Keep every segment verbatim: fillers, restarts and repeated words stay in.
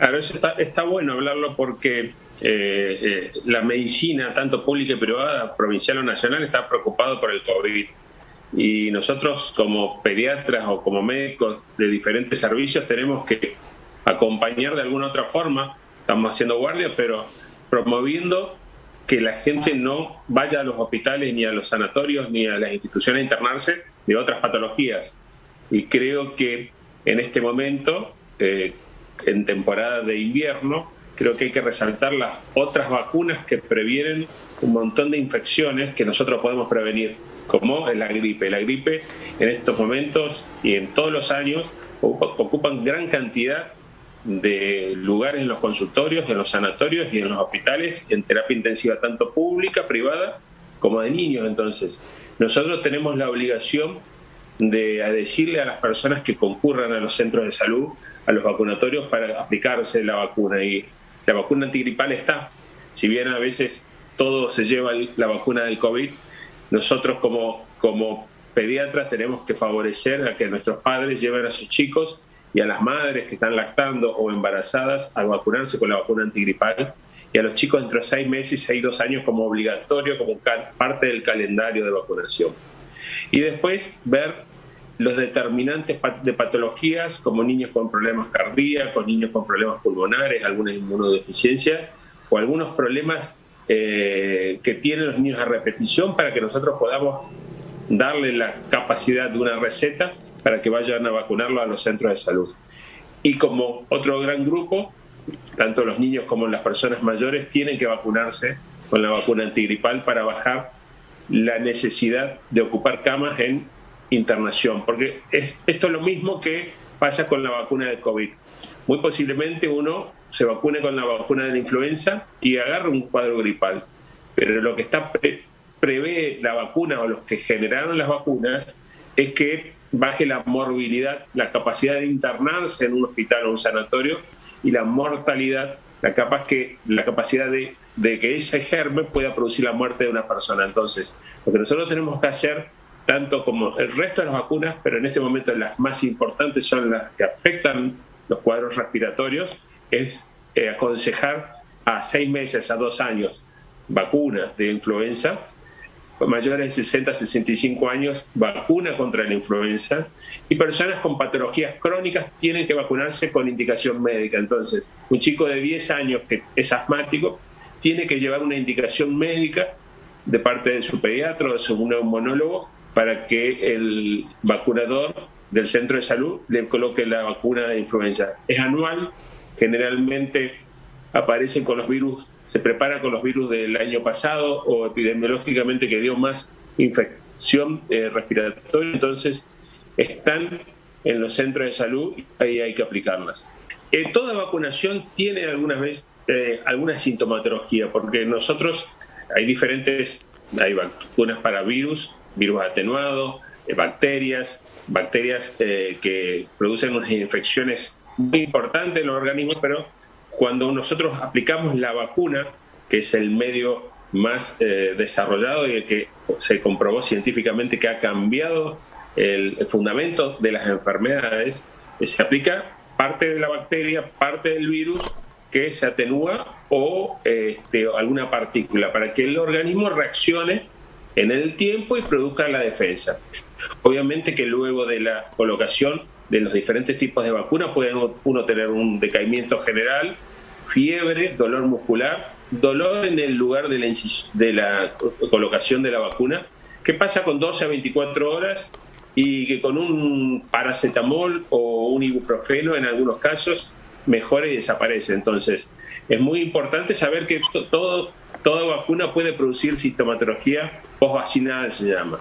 Claro, eso está, está bueno hablarlo porque eh, eh, la medicina, tanto pública y privada, provincial o nacional, está preocupado por el COVID. Y nosotros como pediatras o como médicos de diferentes servicios tenemos que acompañar de alguna otra forma, estamos haciendo guardia, pero promoviendo que la gente no vaya a los hospitales, ni a los sanatorios, ni a las instituciones a internarse de otras patologías. Y creo que en este momento, eh, en temporada de invierno, creo que hay que resaltar las otras vacunas que previenen un montón de infecciones que nosotros podemos prevenir, como la gripe. La gripe en estos momentos y en todos los años ocupan gran cantidad de lugares en los consultorios, en los sanatorios y en los hospitales, en terapia intensiva tanto pública, privada, como de niños. Entonces, nosotros tenemos la obligación de decirle a las personas que concurran a los centros de salud, a los vacunatorios, para aplicarse la vacuna. Y la vacuna antigripal está, si bien a veces todo se lleva la vacuna del COVID, nosotros como, como pediatras tenemos que favorecer a que nuestros padres lleven a sus chicos y a las madres que están lactando o embarazadas a vacunarse con la vacuna antigripal, y a los chicos entre seis meses y seis, dos años como obligatorio, como parte del calendario de vacunación. Y después ver los determinantes de patologías como niños con problemas cardíacos, niños con problemas pulmonares, alguna inmunodeficiencia o algunos problemas eh, que tienen los niños a repetición, para que nosotros podamos darle la capacidad de una receta para que vayan a vacunarlo a los centros de salud. Y como otro gran grupo, tanto los niños como las personas mayores tienen que vacunarse con la vacuna antigripal para bajar la necesidad de ocupar camas en internación, porque es, esto es lo mismo que pasa con la vacuna del COVID. Muy posiblemente uno se vacune con la vacuna de la influenza y agarre un cuadro gripal, pero lo que está pre, prevé la vacuna o los que generaron las vacunas es que baje la morbilidad, la capacidad de internarse en un hospital o un sanatorio, y la mortalidad, la, capaz que, la capacidad de, de que ese germen pueda producir la muerte de una persona. Entonces, lo que nosotros tenemos que hacer, tanto como el resto de las vacunas, pero en este momento las más importantes son las que afectan los cuadros respiratorios, es eh, aconsejar a seis meses, a dos años, vacunas de influenza, mayores de sesenta a sesenta y cinco años, vacuna contra la influenza, y personas con patologías crónicas tienen que vacunarse con indicación médica. Entonces, un chico de diez años que es asmático tiene que llevar una indicación médica de parte de su pediatra o de su neumonólogo para que el vacunador del centro de salud le coloque la vacuna de influenza. Es anual, generalmente aparece con los virus, se prepara con los virus del año pasado o epidemiológicamente que dio más infección eh, respiratoria, entonces están en los centros de salud y ahí hay que aplicarlas. Eh, toda vacunación tiene algunas veces eh, alguna sintomatología, porque nosotros hay diferentes, hay vacunas para virus, virus atenuados, eh, bacterias, bacterias eh, que producen unas infecciones muy importantes en los organismos, pero cuando nosotros aplicamos la vacuna, que es el medio más eh, desarrollado y el que se comprobó científicamente que ha cambiado el, el fundamento de las enfermedades, eh, se aplica parte de la bacteria, parte del virus que se atenúa o eh, este, alguna partícula para que el organismo reaccione en el tiempo y produzca la defensa. Obviamente que luego de la colocación de los diferentes tipos de vacunas puede uno tener un decaimiento general, fiebre, dolor muscular, dolor en el lugar de la, de la colocación de la vacuna, que pasa con doce a veinticuatro horas y que con un paracetamol o un ibuprofeno en algunos casos mejora y desaparece. Entonces, es muy importante saber que todo, toda vacuna puede producir sintomatología post-vacinal, se llama.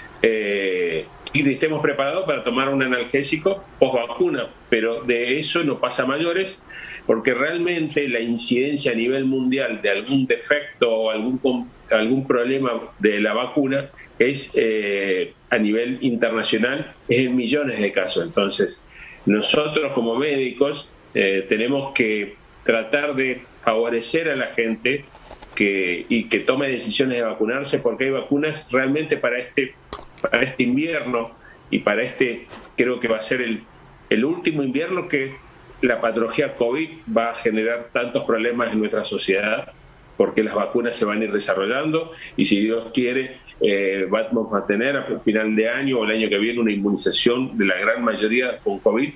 Eh, y estemos preparados para tomar un analgésico post-vacuna, pero de eso no pasa a mayores, porque realmente la incidencia a nivel mundial de algún defecto o algún, algún problema de la vacuna es eh, a nivel internacional, es en millones de casos. Entonces, nosotros como médicos eh, tenemos que tratar de favorecer a la gente que, y que tome decisiones de vacunarse, porque hay vacunas realmente para este, para este invierno y para este, creo que va a ser el, el último invierno que la patología COVID va a generar tantos problemas en nuestra sociedad, porque las vacunas se van a ir desarrollando y si Dios quiere eh, vamos a tener a final de año o el año que viene una inmunización de la gran mayoría con COVID,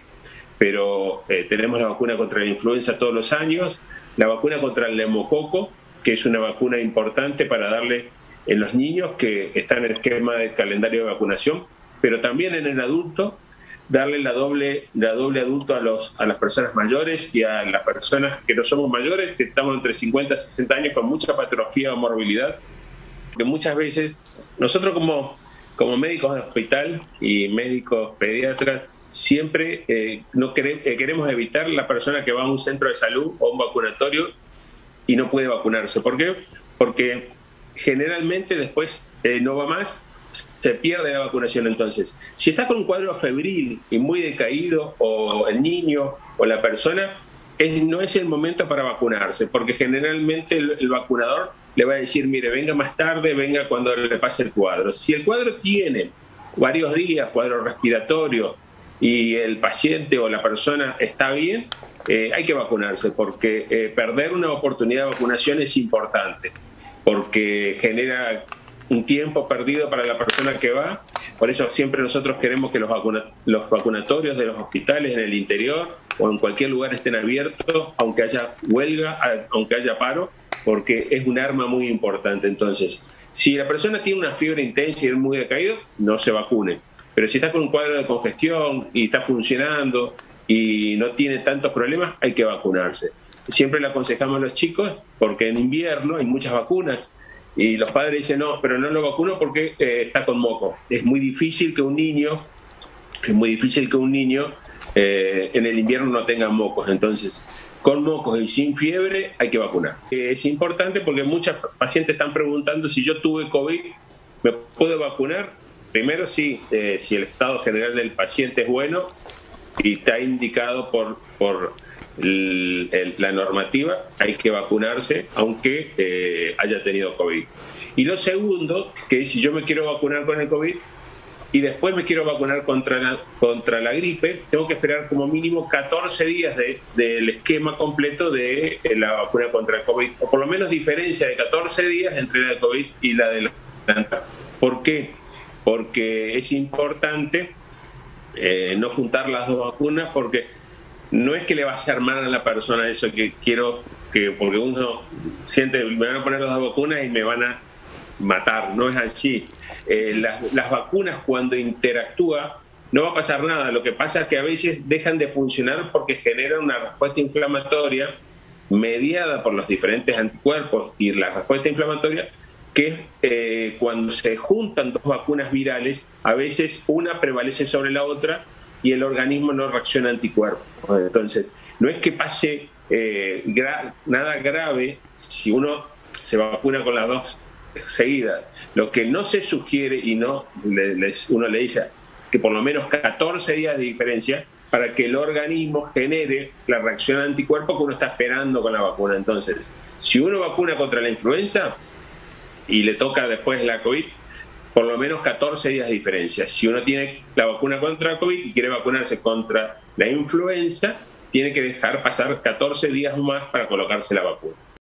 pero eh, tenemos la vacuna contra la influenza todos los años, la vacuna contra el neumococo, que es una vacuna importante para darle en los niños que están en el esquema del calendario de vacunación, pero también en el adulto, darle la doble, la doble adulto a, los, a las personas mayores y a las personas que no somos mayores, que estamos entre cincuenta y sesenta años con mucha patología o morbilidad, que muchas veces nosotros como, como médicos de hospital y médicos pediatras siempre eh, no quere, eh, queremos evitar la persona que va a un centro de salud o a un vacunatorio y no puede vacunarse. ¿Por qué? Porque generalmente después eh, no va más, se pierde la vacunación. Entonces, si está con un cuadro febril y muy decaído, o el niño o la persona, es, no es el momento para vacunarse, porque generalmente el, el vacunador le va a decir, mire, venga más tarde, venga cuando le pase el cuadro. Si el cuadro tiene varios días, cuadro respiratorio, y el paciente o la persona está bien, eh, hay que vacunarse, porque eh, perder una oportunidad de vacunación es importante, porque genera un tiempo perdido para la persona que va. Por eso siempre nosotros queremos que los, vacuna los vacunatorios de los hospitales en el interior o en cualquier lugar estén abiertos, aunque haya huelga, aunque haya paro, porque es un arma muy importante. Entonces, si la persona tiene una fiebre intensa y es muy decaído, no se vacune. Pero si está con un cuadro de congestión y está funcionando y no tiene tantos problemas, hay que vacunarse. Siempre le aconsejamos a los chicos, porque en invierno hay muchas vacunas, y los padres dicen, no, pero no lo vacuno porque eh, está con moco. Es muy difícil que un niño, es muy difícil que un niño eh, en el invierno no tenga mocos. Entonces, con mocos y sin fiebre hay que vacunar. Eh, es importante porque muchas pacientes están preguntando si yo tuve COVID, ¿me puedo vacunar? Primero, sí, eh, si el estado general del paciente es bueno y está indicado por, por el, el, la normativa, hay que vacunarse aunque eh, haya tenido COVID. Y lo segundo, que es si yo me quiero vacunar con el COVID y después me quiero vacunar contra la, contra la gripe, tengo que esperar como mínimo catorce días de, del esquema completo de la vacuna contra el COVID, o por lo menos diferencia de catorce días entre la de COVID y la de la planta. ¿Por qué? Porque es importante eh, no juntar las dos vacunas, porque no es que le va a hacer mal a la persona eso que quiero, que porque uno siente, me van a poner las dos vacunas y me van a matar. No es así. Eh, las, las vacunas, cuando interactúa, no va a pasar nada. Lo que pasa es que a veces dejan de funcionar porque generan una respuesta inflamatoria mediada por los diferentes anticuerpos, y la respuesta inflamatoria que eh, cuando se juntan dos vacunas virales, a veces una prevalece sobre la otra y el organismo no reacciona a anticuerpos. Entonces, no es que pase eh, gra nada grave si uno se vacuna con las dos seguidas. Lo que no se sugiere, y no le, les, uno le dice que por lo menos catorce días de diferencia para que el organismo genere la reacción a anticuerpos que uno está esperando con la vacuna. Entonces, si uno vacuna contra la influenza y le toca después la COVID, por lo menos catorce días de diferencia. Si uno tiene la vacuna contra la COVID y quiere vacunarse contra la influenza, tiene que dejar pasar catorce días más para colocarse la vacuna.